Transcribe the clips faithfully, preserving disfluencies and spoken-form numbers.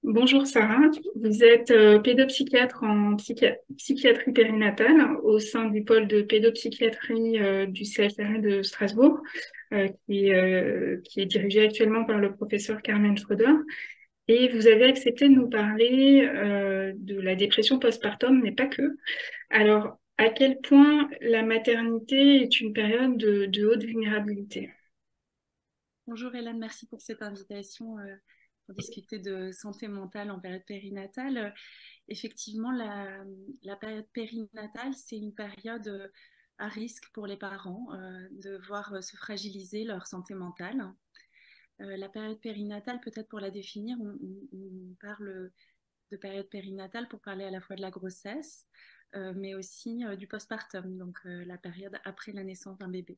Bonjour Sarah, vous êtes euh, pédopsychiatre en psychi- psychiatrie périnatale au sein du pôle de pédopsychiatrie euh, du C H R I de Strasbourg, euh, qui, est, euh, qui est dirigé actuellement par le professeur Carmen Schroeder. Et vous avez accepté de nous parler euh, de la dépression postpartum, mais pas que. Alors, à quel point la maternité est une période de, de haute vulnérabilité? Bonjour Hélène, merci pour cette invitation euh, pour discuter de santé mentale en période périnatale. Euh, effectivement, la, la période périnatale, c'est une période euh, à risque pour les parents euh, de voir euh, se fragiliser leur santé mentale. Euh, la période périnatale, peut-être pour la définir, on, on- on parle de période périnatale pour parler à la fois de la grossesse, euh, mais aussi euh, du postpartum, donc euh, la période après la naissance d'un bébé.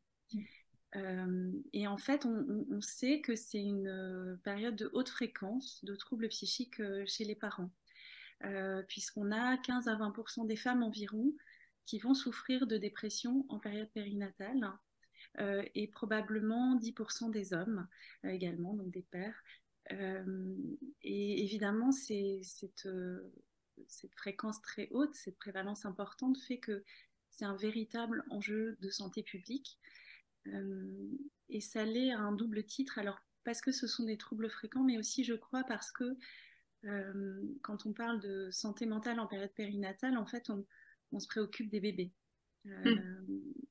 Euh, et en fait, on, on- on sait que c'est une euh, période de haute fréquence de troubles psychiques euh, chez les parents, euh, puisqu'on a quinze à vingt pour cent des femmes environ qui vont souffrir de dépression en période périnatale, euh, et probablement dix pour cent des hommes euh, également, donc des pères. Euh, et évidemment, c'est, cette, euh, cette fréquence très haute, cette prévalence importante fait que c'est un véritable enjeu de santé publique. Euh, et ça l'est à un double titre, alors parce que ce sont des troubles fréquents, mais aussi, je crois, parce que euh, quand on parle de santé mentale en période périnatale, en fait, on, on se préoccupe des bébés. Mm. Euh,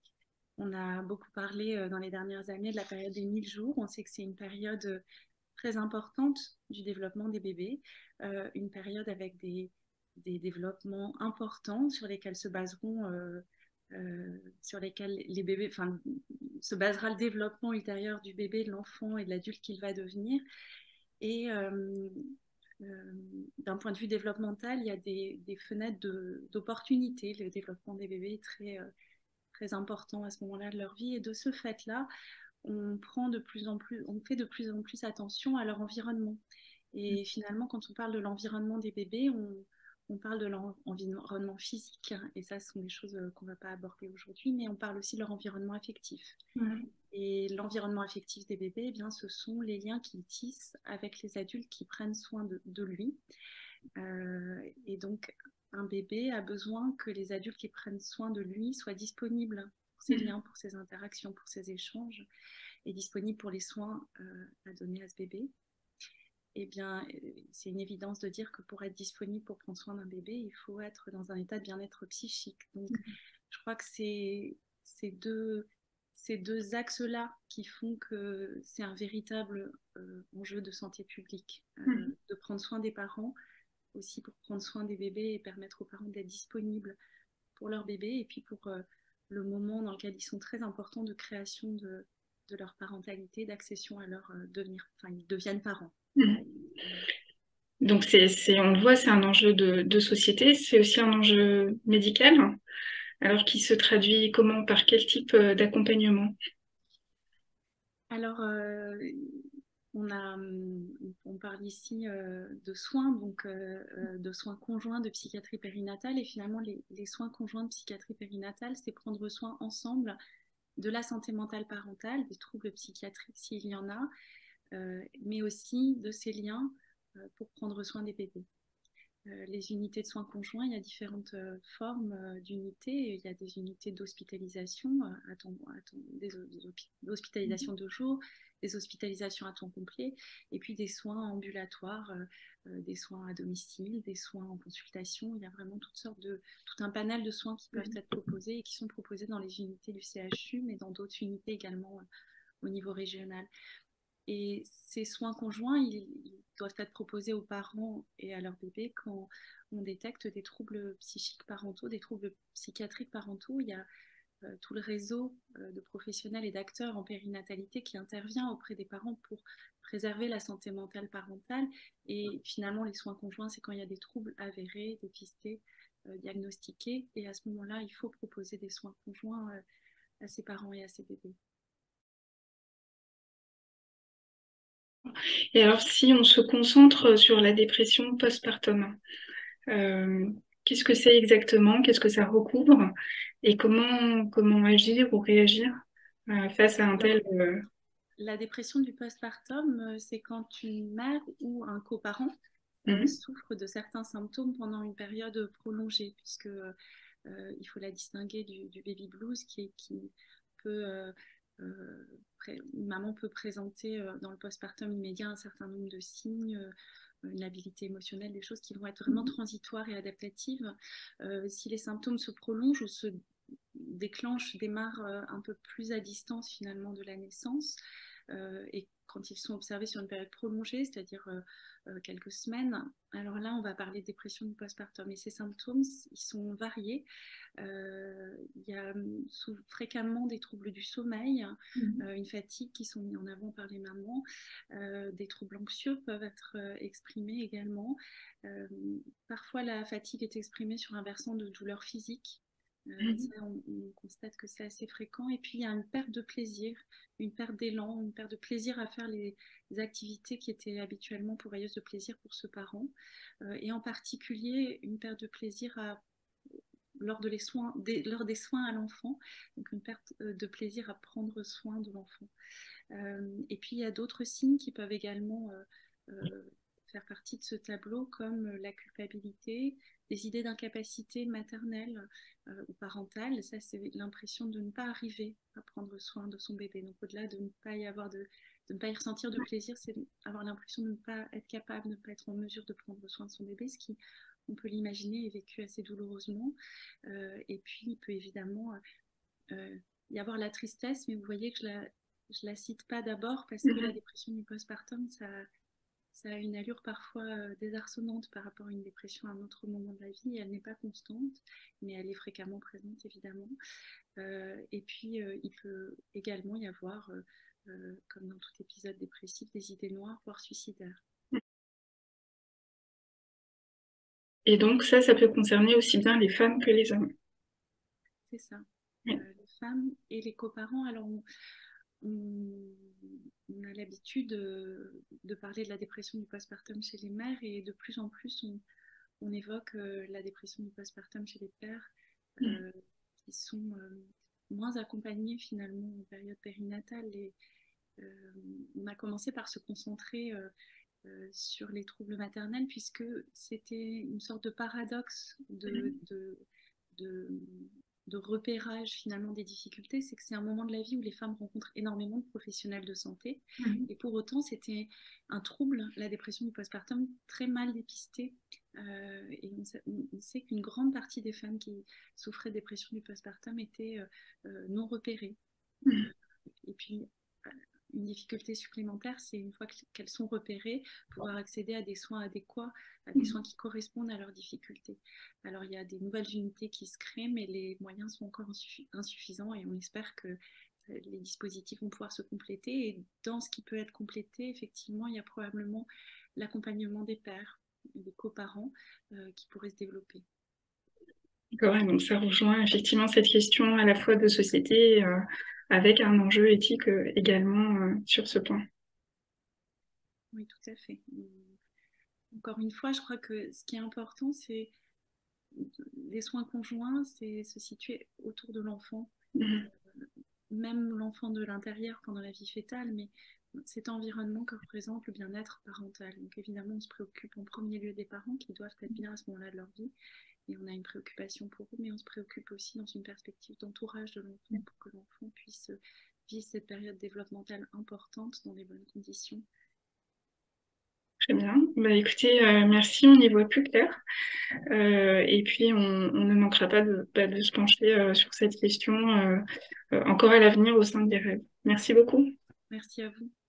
on a beaucoup parlé euh, dans les dernières années de la période des mille jours. On sait que c'est une période euh, très importante du développement des bébés, euh, une période avec des, des développements importants sur lesquels se baseront euh, euh, sur lesquels les bébés, enfin, se basera le développement ultérieur du bébé, de l'enfant et de l'adulte qu'il va devenir. Et euh, euh, d'un point de vue développemental, il y a des, des fenêtres de, d'opportunité. Le développement des bébés est très, euh, très important à ce moment-là de leur vie. Et de ce fait-là, on prend de plus en plus, on fait de plus en plus attention à leur environnement. Et finalement, quand on parle de l'environnement des bébés, on, on parle de leur environnement physique, hein, et ça, ce sont des choses euh, qu'on ne va pas aborder aujourd'hui, mais on parle aussi de leur environnement affectif. Mm. Et l'environnement affectif des bébés, eh bien, ce sont les liens qu'ils tissent avec les adultes qui prennent soin de, de lui. Euh, et donc, un bébé a besoin que les adultes qui prennent soin de lui soient disponibles pour ses Mm. liens, pour ses interactions, pour ses échanges, et disponibles pour les soins euh, à donner à ce bébé. Eh bien, c'est une évidence de dire que pour être disponible pour prendre soin d'un bébé, il faut être dans un état de bien-être psychique. Donc, je crois que c'est ces deux, ces deux axes-là qui font que c'est un véritable euh, enjeu de santé publique, Mm. euh, de prendre soin des parents, aussi pour prendre soin des bébés et permettre aux parents d'être disponibles pour leur bébé, et puis pour euh, le moment dans lequel ils sont très importants de création de, de leur parentalité, d'accession à leur euh, devenir, enfin, ils deviennent parents. Voilà. Mm. Donc, c'est, c'est, on le voit, c'est un enjeu de, de société, c'est aussi un enjeu médical, alors qui se traduit comment, par quel type euh, d'accompagnement? Alors, euh, on, a, on parle ici euh, de soins, donc euh, euh, de soins conjoints de psychiatrie périnatale. Et finalement, les, les soins conjoints de psychiatrie périnatale, c'est prendre soin ensemble de la santé mentale parentale, des troubles psychiatriques s'il y en a, euh, mais aussi de ces liens euh, pour prendre soin des bébés. Euh, les unités de soins conjoints, il y a différentes euh, formes euh, d'unités. Il y a des unités d'hospitalisation, euh, à temps- à temps- des, des hospitalisations de jour, des hospitalisations à temps complet, et puis des soins ambulatoires, euh, euh, des soins à domicile, des soins en consultation. Il y a vraiment toutes sortes de, tout un panel de soins qui peuvent être proposés et qui sont proposés dans les unités du C H U, mais dans d'autres unités également euh, au niveau régional. Et ces soins conjoints, ils, ils doivent être proposés aux parents et à leur bébé quand on détecte des troubles psychiques parentaux, des troubles psychiatriques parentaux. Il y a euh, tout le réseau euh, de professionnels et d'acteurs en périnatalité qui intervient auprès des parents pour préserver la santé mentale parentale. Et finalement, les soins conjoints, c'est quand il y a des troubles avérés, dépistés, euh, diagnostiqués. Et à ce moment-là, il faut proposer des soins conjoints euh, à ces parents et à ces bébés. Et alors, si on se concentre sur la dépression postpartum, euh, qu'est-ce que c'est exactement? Qu'est-ce que ça recouvre? Et comment, comment agir ou réagir euh, face à un Alors, tel... euh, la dépression du postpartum, euh, c'est quand une mère ou un coparent euh, Mhm. souffre de certains symptômes pendant une période prolongée, puisque euh, il faut la distinguer du, du baby blues qui, qui peut, euh, euh, une maman peut présenter euh, dans le postpartum immédiat un certain nombre de signes, euh, une habilité émotionnelle, des choses qui vont être vraiment transitoires et adaptatives. Euh, si les symptômes se prolongent ou se déclenchent, démarrent euh, un peu plus à distance finalement de la naissance, euh, et quand ils sont observés sur une période prolongée, c'est-à-dire euh, euh, quelques semaines, alors là, on va parler de dépression du postpartum. Et ces symptômes, ils sont variés. Euh, il y a sous, fréquemment des troubles du sommeil, Mhm. euh, une fatigue qui sont mis en avant par les mamans, euh, des troubles anxieux peuvent être euh, exprimés également. Euh, Parfois, la fatigue est exprimée sur un versant de douleur physique. Euh, Mhm. ça, on, on constate que c'est assez fréquent. Et puis, il y a une perte de plaisir, une perte d'élan, une perte de plaisir à faire les, les activités qui étaient habituellement pourvoyeuses de plaisir pour ce parent. Euh, et en particulier, une perte de plaisir à lors, de les soins, des, lors des soins à l'enfant, donc une perte de plaisir à prendre soin de l'enfant. Euh, et puis il y a d'autres signes qui peuvent également euh, euh, faire partie de ce tableau, comme la culpabilité, des idées d'incapacité maternelle euh, ou parentale. Ça, c'est l'impression de ne pas arriver à prendre soin de son bébé. Donc au-delà de ne pas y avoir de, de ne pas y ressentir de plaisir, c'est avoir l'impression de ne pas être capable, de ne pas être en mesure de prendre soin de son bébé, ce qui, on peut l'imaginer, est vécu assez douloureusement. Euh, et puis, il peut évidemment euh, y avoir la tristesse, mais vous voyez que je la, je la cite pas d'abord parce que la Mhm. dépression du postpartum, ça, ça a une allure parfois euh, désarçonnante par rapport à une dépression à un autre moment de la vie. Elle n'est pas constante, mais elle est fréquemment présente, évidemment. Euh, et puis, euh, il peut également y avoir, euh, euh, comme dans tout épisode dépressif, des idées noires, voire suicidaires. Et donc ça, ça peut concerner aussi bien les femmes que les hommes. C'est ça. Oui. Euh, les femmes et les coparents. Alors, on, on, on a l'habitude de, de parler de la dépression du postpartum chez les mères et de plus en plus, on, on évoque euh, la dépression du postpartum chez les pères Mhm. euh, qui sont euh, moins accompagnés finalement en période périnatale. Et, euh, on a commencé par se concentrer euh, euh, sur les troubles maternels puisque c'était une sorte de paradoxe de, de, de, de repérage finalement des difficultés, c'est que c'est un moment de la vie où les femmes rencontrent énormément de professionnels de santé Mhm. et pour autant c'était un trouble, la dépression du postpartum, très mal dépisté. Euh, et on sait, on sait qu'une grande partie des femmes qui souffraient de dépression du postpartum étaient euh, euh, non repérées. Euh, Mhm. et puis une difficulté supplémentaire, c'est une fois qu'elles sont repérées, pouvoir accéder à des soins adéquats, à des soins qui correspondent à leurs difficultés. Alors il y a des nouvelles unités qui se créent, mais les moyens sont encore insuffisants et on espère que les dispositifs vont pouvoir se compléter. Et dans ce qui peut être complété, effectivement, il y a probablement l'accompagnement des pères, des coparents euh, qui pourraient se développer. D'accord, ouais, donc ça rejoint effectivement cette question à la fois de société euh, avec un enjeu éthique euh, également euh, sur ce point. Oui, tout à fait. Encore une fois, je crois que ce qui est important, c'est les soins conjoints, c'est se situer autour de l'enfant, Mhm. même l'enfant de l'intérieur pendant la vie fétale, mais cet environnement que représente le bien-être parental. Donc évidemment, on se préoccupe en premier lieu des parents qui doivent être bien à ce moment-là de leur vie, et on a une préoccupation pour eux, mais on se préoccupe aussi dans une perspective d'entourage de l'enfant pour que l'enfant puisse vivre cette période développementale importante dans les bonnes conditions. Très bien. Bah, écoutez, euh, merci, on y voit plus clair. Euh, et puis, on, on ne manquera pas de, bah, de se pencher euh, sur cette question euh, euh, encore à l'avenir au sein des rêves. Merci beaucoup. Merci à vous.